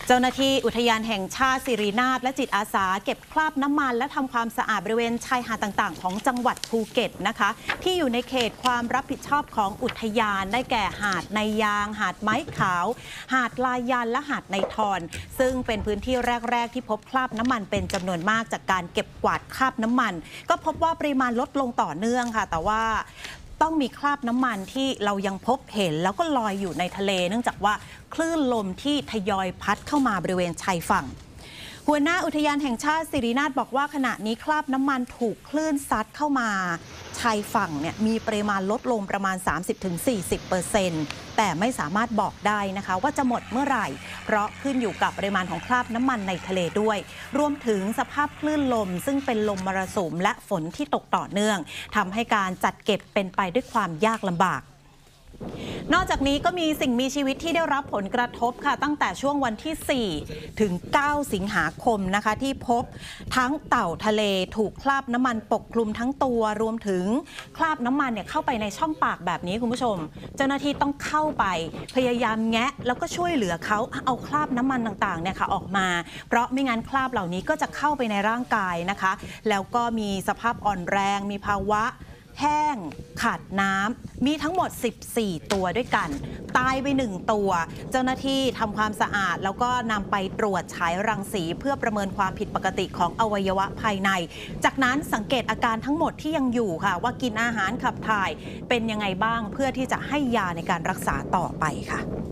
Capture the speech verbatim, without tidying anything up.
เจ้าหน้าที่อุทยานแห่งชาติสิรินาถและจิตอาสาเก็บคราบน้ำมันและทำความสะอาดบริเวณชายหาดต่างๆของจังหวัดภูเก็ตนะคะที่อยู่ในเขตความรับผิดชอบของอุทยานได้แก่หาดในยางหาดไม้ขาวหาดลายันและหาดในทอนซึ่งเป็นพื้นที่แรกๆที่พบคราบน้ำมันเป็นจำนวนมากจากการเก็บกวาดคราบน้ำมันก็พบว่าปริมาณลดลงต่อเนื่องค่ะแต่ว่าต้องมีคราบน้ำมันที่เรายังพบเห็นแล้วก็ลอยอยู่ในทะเลเนื่องจากว่าคลื่นลมที่ทยอยพัดเข้ามาบริเวณชายฝั่งหัวหน้าอุทยานแห่งชาติสิรินาถบอกว่าขณะนี้คราบน้ำมันถูกคลื่นซัดเข้ามาชายฝั่งเนี่ยมีปริมาณลดลงประมาณ สามสิบถึงสี่สิบเปอร์เซ็นต์ แต่ไม่สามารถบอกได้นะคะว่าจะหมดเมื่อไหร่เพราะขึ้นอยู่กับปริมาณของคราบน้ำมันในทะเลด้วยรวมถึงสภาพคลื่นลมซึ่งเป็นลมมรสุมและฝนที่ตกต่อเนื่องทำให้การจัดเก็บเป็นไปด้วยความยากลำบากนอกจากนี้ก็มีสิ่งมีชีวิตที่ได้รับผลกระทบค่ะตั้งแต่ช่วงวันที่สี่ถึงเก้าสิงหาคมนะคะที่พบทั้งเต่าทะเลถูกคราบน้ำมันปกคลุมทั้งตัวรวมถึงคราบน้ำมันเนี่ยเข้าไปในช่องปากแบบนี้คุณผู้ชมเจ้าหน้าที่ต้องเข้าไปพยายามแงะแล้วก็ช่วยเหลือเขาเอาคราบน้ำมันต่างๆเนี่ยค่ะออกมาเพราะไม่งั้นคราบเหล่านี้ก็จะเข้าไปในร่างกายนะคะแล้วก็มีสภาพอ่อนแรงมีภาวะแห้งขาดน้ำมีทั้งหมดสิบสี่ตัวด้วยกันตายไปหนึ่งตัวเจ้าหน้าที่ทำความสะอาดแล้วก็นำไปตรวจฉายรังสีเพื่อประเมินความผิดปกติของอวัยวะภายในจากนั้นสังเกตอาการทั้งหมดที่ยังอยู่ค่ะว่ากินอาหารขับถ่ายเป็นยังไงบ้างเพื่อที่จะให้ยาในการรักษาต่อไปค่ะ